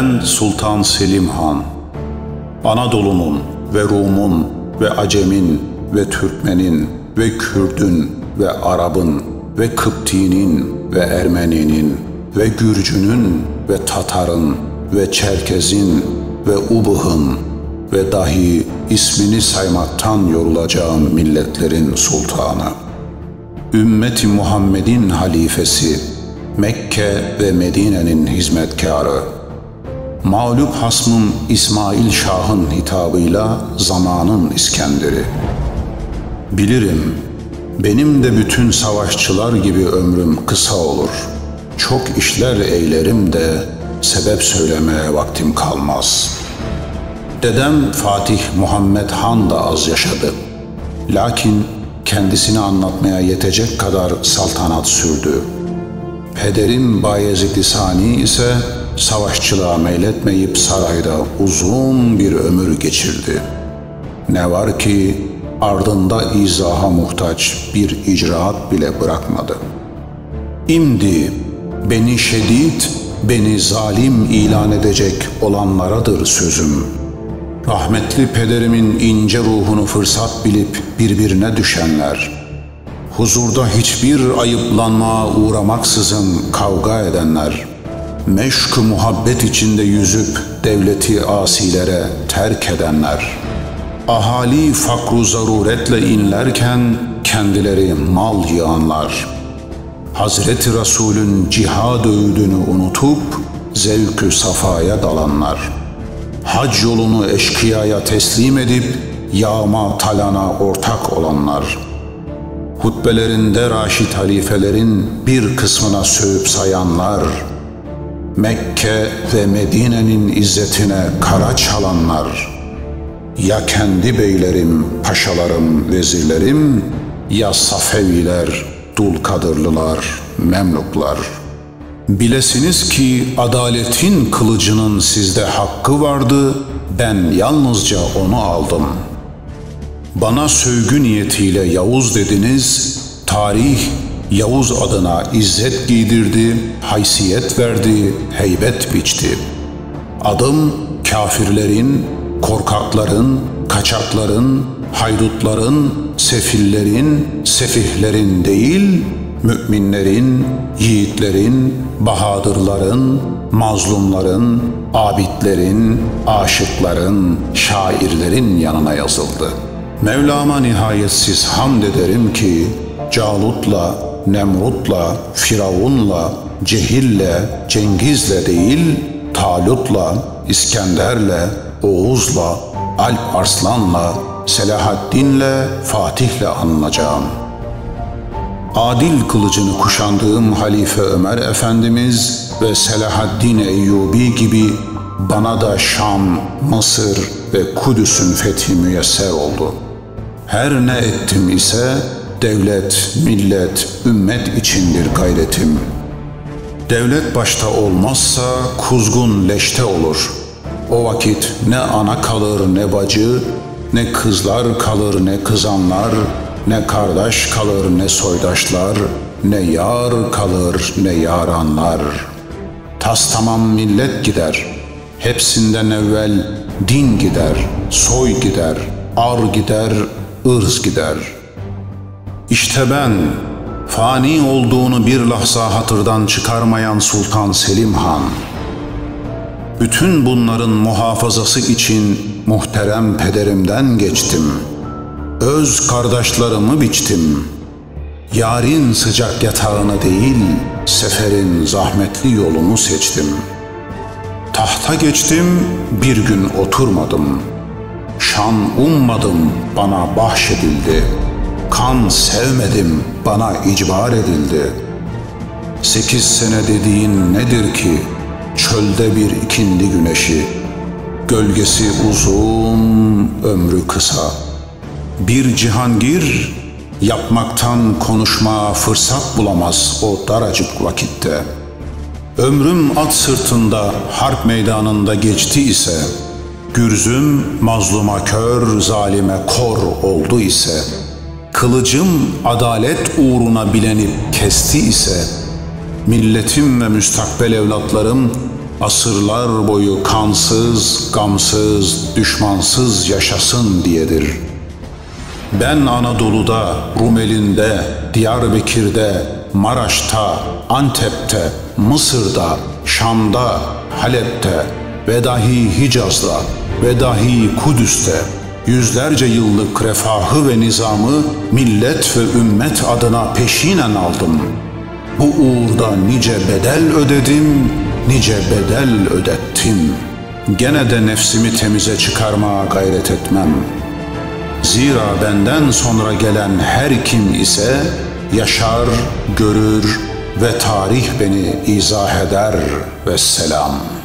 Ben Sultan Selim Han, Anadolu'nun ve Rum'un ve Acem'in ve Türkmen'in ve Kürd'ün ve Arap'ın ve Kıpti'nin ve Ermeni'nin ve Gürcü'nün ve Tatar'ın ve Çerkez'in ve Ubıh'ın ve dahi ismini saymaktan yorulacağım milletlerin sultanı, Ümmeti Muhammed'in halifesi, Mekke ve Medine'nin hizmetkarı, mağlup hasmım İsmail Şah'ın hitabıyla zamanın İskender'i. Bilirim, benim de bütün savaşçılar gibi ömrüm kısa olur. Çok işler eylerim de sebep söylemeye vaktim kalmaz. Dedem Fatih Muhammed Han da az yaşadı. Lakin kendisini anlatmaya yetecek kadar saltanat sürdü. Pederim Bayezid-i Sani ise savaşçılığa meyletmeyip sarayda uzun bir ömür geçirdi. Ne var ki ardında izaha muhtaç bir icraat bile bırakmadı. İmdi beni şedid, beni zalim ilan edecek olanlaradır sözüm. Rahmetli pederimin ince ruhunu fırsat bilip birbirine düşenler, huzurda hiçbir ayıplanmaya uğramaksızın kavga edenler, meşk-ı muhabbet içinde yüzüp devleti asilere terk edenler, ahali fakru zaruretle inlerken kendileri mal yığanlar, Hazreti Resul'ün cihad öğüdünü unutup zevk-ü safaya dalanlar, hac yolunu eşkıyaya teslim edip yağma talana ortak olanlar, hutbelerinde Raşid halifelerin bir kısmına sövüp sayanlar, Mekke ve Medine'nin izzetine kara çalanlar, ya kendi beylerim, paşalarım, vezirlerim, ya Safeviler, Dulkadırlılar, Memluklar. Bilesiniz ki adaletin kılıcının sizde hakkı vardı, ben yalnızca onu aldım. Bana sövgü niyetiyle Yavuz dediniz, tarih Yavuz adına izzet giydirdi, haysiyet verdi, heybet biçti. Adım kafirlerin, korkakların, kaçakların, haydutların, sefillerin, sefihlerin değil, müminlerin, yiğitlerin, bahadırların, mazlumların, abidlerin, aşıkların, şairlerin yanına yazıldı. Mevlam'a nihayetsiz hamd ederim ki, Calut'la, Nemrut'la, Firavun'la, Cehil'le, Cengiz'le değil, Talut'la, İskender'le, Oğuz'la, Alp Arslan'la, Selahaddin'le, Fatih'le anılacağım. Adil kılıcını kuşandığım Halife Ömer Efendimiz ve Selahaddin Eyyubi gibi bana da Şam, Mısır ve Kudüs'ün fethi müyesser oldu. Her ne ettim ise devlet, millet, ümmet içindir gayretim. Devlet başta olmazsa kuzgun leşte olur. O vakit ne ana kalır ne bacı, ne kızlar kalır ne kızanlar, ne kardeş kalır ne soydaşlar, ne yar kalır ne yaranlar. Tas tamam millet gider, hepsinden evvel din gider, soy gider, ar gider, ırz gider. İşte ben, fani olduğunu bir lahza hatırdan çıkarmayan Sultan Selim Han, bütün bunların muhafazası için muhterem pederimden geçtim. Öz kardeşlerimi biçtim. Yarın sıcak yatağını değil, seferin zahmetli yolunu seçtim. Tahta geçtim, bir gün oturmadım. Şan ummadım, bana bahşedildi. Kan sevmedim, bana icbar edildi. 8 sene dediğin nedir ki? Çölde bir ikindi güneşi. Gölgesi uzun, ömrü kısa. Bir cihangir yapmaktan konuşmaya fırsat bulamaz o daracık vakitte. Ömrüm at sırtında harp meydanında geçti ise, gürzüm mazluma kör, zalime kor oldu ise, kılıcım adalet uğruna bilenip kesti ise, milletim ve müstakbel evlatlarım asırlar boyu kansız, gamsız, düşmansız yaşasın diyedir. Ben Anadolu'da, Rumeli'nde, Diyarbakır'da, Maraş'ta, Antep'te, Mısır'da, Şam'da, Halep'te ve dahi Hicaz'da ve dahi Kudüs'te yüzlerce yıllık refahı ve nizamı millet ve ümmet adına peşinen aldım. Bu uğurda nice bedel ödedim, nice bedel ödettim. Gene de nefsimi temize çıkarmaya gayret etmem. Zira benden sonra gelen her kim ise yaşar, görür ve tarih beni izah eder. Vesselam.